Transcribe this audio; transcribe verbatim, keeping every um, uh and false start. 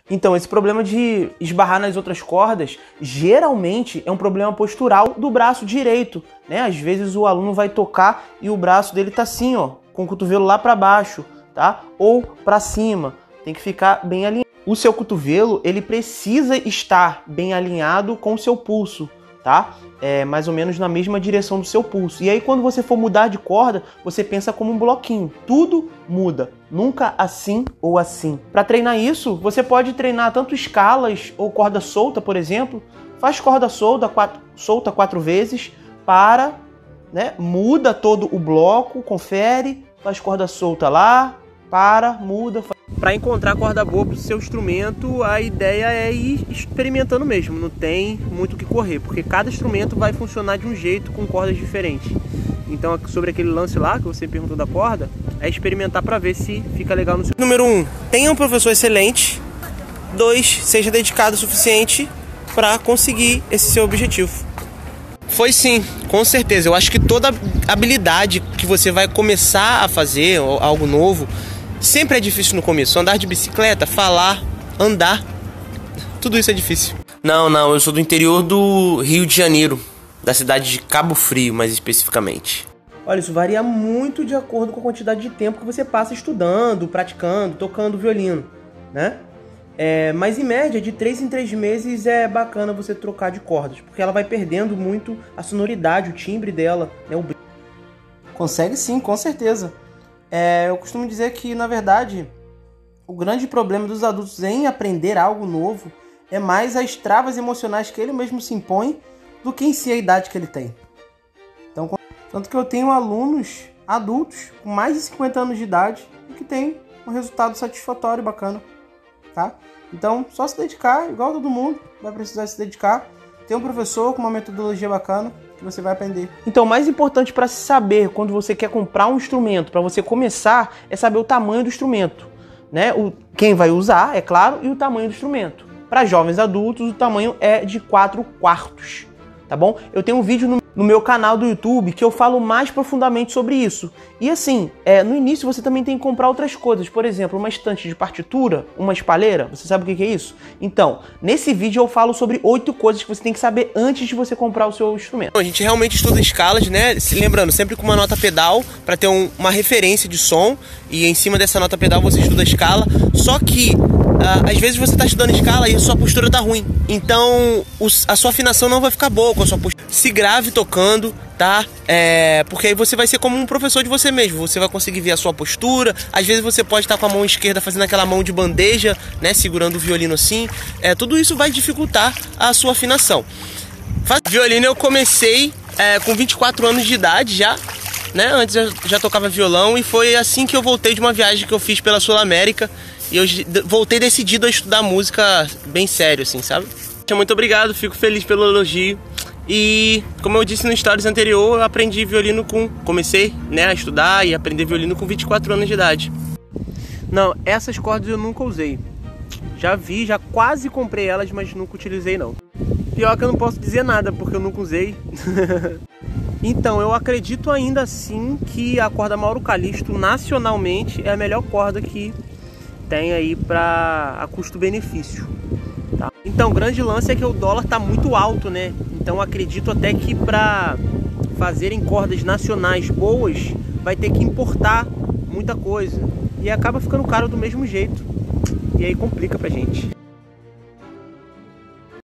Então, esse problema de esbarrar nas outras cordas, geralmente é um problema postural do braço direito, né? Às vezes o aluno vai tocar e o braço dele tá assim, ó, com o cotovelo lá para baixo, tá? Ou para cima. Tem que ficar bem alinhado. O seu cotovelo, ele precisa estar bem alinhado com o seu pulso, tá? É mais ou menos na mesma direção do seu pulso. E aí, quando você for mudar de corda, você pensa como um bloquinho. Tudo muda. Nunca assim ou assim. Para treinar isso, você pode treinar tanto escalas ou corda solta, por exemplo. Faz corda solta quatro, solta quatro vezes, para, né? Muda todo o bloco, confere, faz corda solta lá, para, muda. Para encontrar corda boa para o seu instrumento, a ideia é ir experimentando mesmo, não tem muito o que correr, porque cada instrumento vai funcionar de um jeito com cordas diferentes. Então, sobre aquele lance lá que você perguntou da corda, é experimentar para ver se fica legal no seu... Número um, tenha um professor excelente. Dois, seja dedicado o suficiente para conseguir esse seu objetivo. Foi sim, com certeza. Eu acho que toda habilidade que você vai começar a fazer, algo novo, sempre é difícil no começo. Andar de bicicleta, falar, andar, tudo isso é difícil. Não, não, eu sou do interior do Rio de Janeiro, da cidade de Cabo Frio, mais especificamente. Olha, isso varia muito de acordo com a quantidade de tempo que você passa estudando, praticando, tocando violino, né? É, mas em média, de três em três meses é bacana você trocar de cordas, porque ela vai perdendo muito a sonoridade, o timbre dela, né? O... Consegue sim, com certeza. É, eu costumo dizer que, na verdade, o grande problema dos adultos em aprender algo novo é mais as travas emocionais que ele mesmo se impõe do que em si a idade que ele tem. Então, tanto que eu tenho alunos adultos com mais de cinquenta anos de idade e que têm um resultado satisfatório e bacana, tá? Então, só se dedicar, igual todo mundo vai precisar se dedicar. Tem um professor com uma metodologia bacana que você vai aprender. Então, o mais importante para se saber quando você quer comprar um instrumento, para você começar, é saber o tamanho do instrumento, né? O, quem vai usar, é claro, e o tamanho do instrumento. Para jovens adultos, o tamanho é de quatro quartos, tá bom? Eu tenho um vídeo no, no meu canal do YouTube que eu falo mais profundamente sobre isso. E assim, é, no início você também tem que comprar outras coisas. Por exemplo, uma estante de partitura, uma espalheira. Você sabe o que é isso? Então, nesse vídeo eu falo sobre oito coisas que você tem que saber antes de você comprar o seu instrumento. A gente realmente estuda escalas, né? Se lembrando, sempre com uma nota pedal, para ter um, uma referência de som. E em cima dessa nota pedal você estuda a escala. Só que Uh, às vezes você está estudando escala e a sua postura tá ruim. Então os, a sua afinação não vai ficar boa com a sua postura. Se grave tocando, tá? É, porque aí você vai ser como um professor de você mesmo. Você vai conseguir ver a sua postura. Às vezes você pode estar com a mão esquerda fazendo aquela mão de bandeja, né? Segurando o violino assim. É, tudo isso vai dificultar a sua afinação. Violino eu comecei é, com vinte e quatro anos de idade já. Né? Antes eu já tocava violão e foi assim que eu voltei de uma viagem que eu fiz pela Sul América. E eu voltei decidido a estudar música bem sério, assim, sabe? Muito obrigado, fico feliz pelo elogio. E, como eu disse no stories anterior, eu aprendi violino com... Comecei, né, a estudar e aprender violino com vinte e quatro anos de idade. Não, essas cordas eu nunca usei. Já vi, já quase comprei elas, mas nunca utilizei, não. Pior que eu não posso dizer nada, porque eu nunca usei. Então, eu acredito ainda assim que a corda Mauro Calisto, nacionalmente, é a melhor corda que tem aí para a custo-benefício, tá? Então, o grande lance é que o dólar tá muito alto, né? Então, acredito até que para fazerem cordas nacionais boas, vai ter que importar muita coisa. E acaba ficando caro do mesmo jeito. E aí complica pra gente.